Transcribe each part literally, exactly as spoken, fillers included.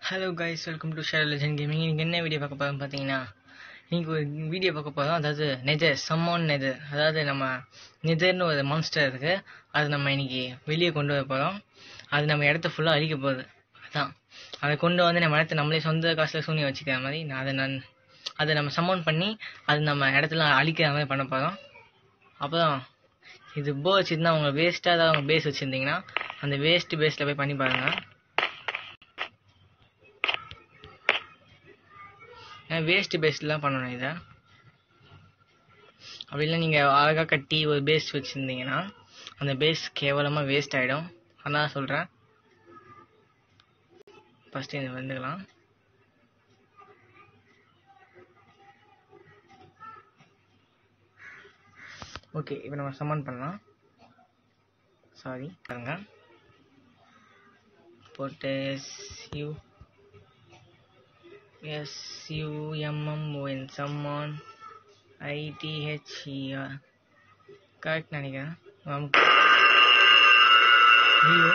Hello guys, welcome to Shadow Legend Gaming. இன்னைக்கு என்ன video பார்க்க போறோம் பாத்தீங்கன்னா, இன்னைக்கு ஒரு வீடியோ பார்க்க போறோம். அதாவது நெதர் சம்மோன் நெதர், அதாவது நம்ம நெதர்னு ஒரு மான்ஸ்டர் இருக்கு. அது நம்ம இன்னைக்கு வெளியே கொண்டு வர போறோம். அது நம்ம இடத்த ஃபுல்லா அழிக்க போகுது. அதான் அதை கொண்டு வந்து நம்ம இடத்த நம்மளே சொந்த காசுல சூனியம் வச்சுக்கிற மாதிரி நான் அதை நான் அதை நம்ம சம்மோன் பண்ணி அது நம்ம இடத்துல அழிக்கிற மாதிரி பண்ண போறோம். அப்புறம் இது போ வச்சுருந்தா அவங்க வேஸ்ட்டாக ஏதாவது அவங்க பேஸ் வச்சுருந்தீங்கன்னா அந்த வேஸ்ட் பேஸில் போய் பண்ணி பாருங்க. வேஸ்ட் பேஸ்லாம் பண்ணணும். இதை அப்படி இல்லை நீங்கள் அழகாக கட்டி ஒரு பேஸ் வச்சுருந்தீங்கன்னா அந்த பேஸ் கேவலமாக வேஸ்ட் ஆகிடும். அதான் சொல்கிறேன். ஃபஸ்ட்டு இது வந்துக்கலாம். ஓகே, இப்போ நம்ம சம்மன் பண்ணலாம். சாரி பாருங்க, போட்டு you S U M M O N summon I T H E R correct நினைக்கிறேன். ஐயோ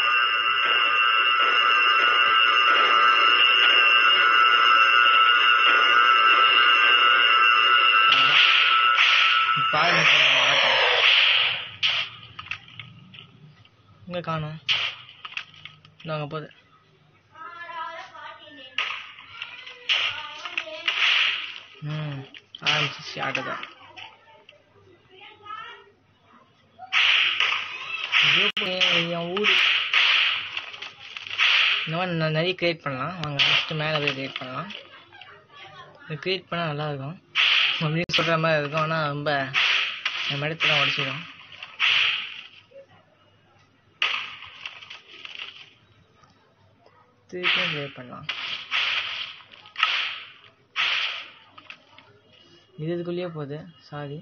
பாருங்க, இங்கே காணும். நாங்க போகுது. ம் ஆரம்பிச்சிச்சு ஆட்டதான். என் ஊர் இந்த மாதிரி நான் நிறைய கிரியேட் பண்ணலாம். வாங்க ஃபஸ்ட்டு மேலே போய் கிரியேட் பண்ணலாம். இது கிரியேட் பண்ணால் நல்லாயிருக்கும் அப்படின்னு சொல்கிற மாதிரி இருக்கும். ஆனால் ரொம்ப நம்ம இடத்துல உடச்சிடும். திருப்பியும் கிரியேட் பண்ணலாம். இது இதுக்குள்ளேயே போகுது. சாரி,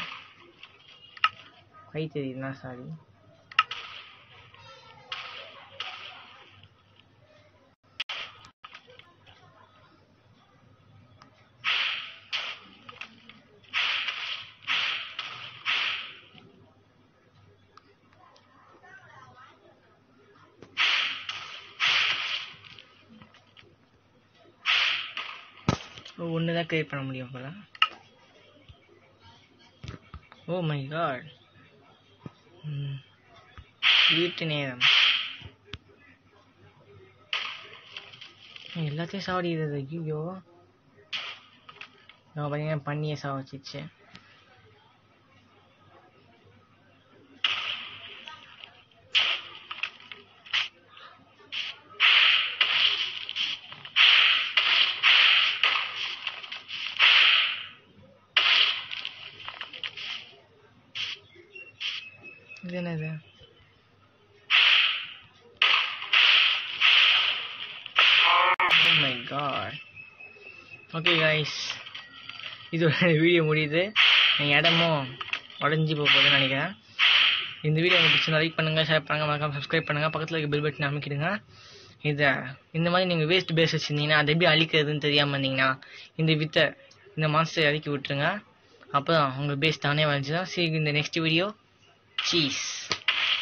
கை தெரியுதுண்ணா, சாரி. ஒன்று தான் கிரியேட் பண்ண முடியும் போல. Oh my god. Hmm. வீட்டு நேரம் எல்லாத்தையும் சாவடிக்கிறது. ஐயோ, நம்ம பார்த்தீங்கன்னா பண்ணியை சாவச்சிச்சு. இது என்னது? Oh my god. Okay guys, இதோட வீடியோ முடியுது. என் இடமும் உடஞ்சி போக போகுதுன்னு நினைக்கிறேன். இந்த வீடியோ உங்களுக்கு பிடிச்சிருந்தா லைக் பண்ணுங்கள், ஷேர் பண்ணுங்கள், மறக்காம சப்ஸ்கிரைப் பண்ணுங்கள், பக்கத்தில் இருக்க பெல் பட்டன் அமைக்கிடுங்க. இதை இந்த மாதிரி நீங்கள் வேஸ்ட் பேஸ் வச்சுருந்தீங்கன்னா அதை எப்படி அழிக்கிறதுன்னு தெரியாமல் இருந்தீங்கன்னா இந்த வித்தை இந்த மான்ஸ்டர் இறக்கி விட்டுருங்க. அப்போ தான் உங்கள் பேஸ் தானே வந்துச்சுன்னா. சரி, இந்த நெக்ஸ்ட் வீடியோ. Cheese.